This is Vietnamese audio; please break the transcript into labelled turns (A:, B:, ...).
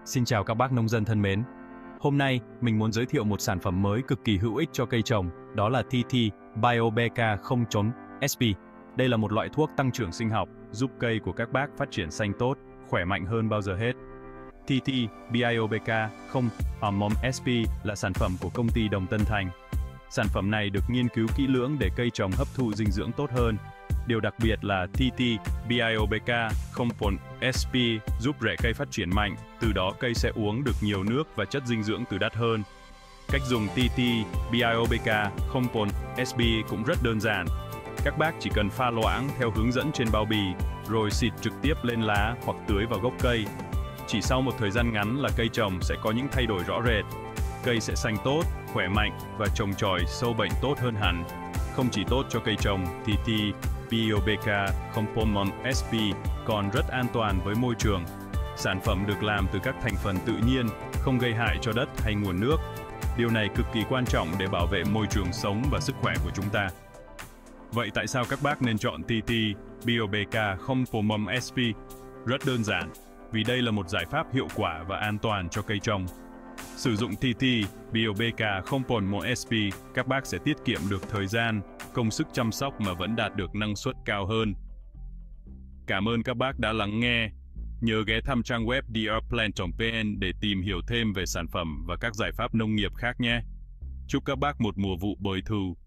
A: Xin chào các bác nông dân thân mến. Hôm nay, mình muốn giới thiệu một sản phẩm mới cực kỳ hữu ích cho cây trồng, đó là TT BioBK 0.SP. Đây là một loại thuốc tăng trưởng sinh học, giúp cây của các bác phát triển xanh tốt, khỏe mạnh hơn bao giờ hết. TT BioBK 0.SP là sản phẩm của công ty Đồng Tân Thành. Sản phẩm này được nghiên cứu kỹ lưỡng để cây trồng hấp thụ dinh dưỡng tốt hơn. Điều đặc biệt là TT BioBK 0.SP giúp rễ cây phát triển mạnh, từ đó cây sẽ uống được nhiều nước và chất dinh dưỡng từ đất hơn. Cách dùng TT BioBK 0.SP cũng rất đơn giản. Các bác chỉ cần pha loãng theo hướng dẫn trên bao bì, rồi xịt trực tiếp lên lá hoặc tưới vào gốc cây. Chỉ sau một thời gian ngắn là cây trồng sẽ có những thay đổi rõ rệt. Cây sẽ xanh tốt, khỏe mạnh và trồng chồi sâu bệnh tốt hơn hẳn. Không chỉ tốt cho cây trồng, TT BioBK 0.SP còn rất an toàn với môi trường. Sản phẩm được làm từ các thành phần tự nhiên, không gây hại cho đất hay nguồn nước. Điều này cực kỳ quan trọng để bảo vệ môi trường sống và sức khỏe của chúng ta. Vậy tại sao các bác nên chọn TT BioBK 0.SP? Rất đơn giản, vì đây là một giải pháp hiệu quả và an toàn cho cây trồng. Sử dụng TT BioBK 0.SP, các bác sẽ tiết kiệm được thời gian, công sức chăm sóc mà vẫn đạt được năng suất cao hơn. Cảm ơn các bác đã lắng nghe. Nhớ ghé thăm trang web drplant.vn để tìm hiểu thêm về sản phẩm và các giải pháp nông nghiệp khác nhé. Chúc các bác một mùa vụ bội thu.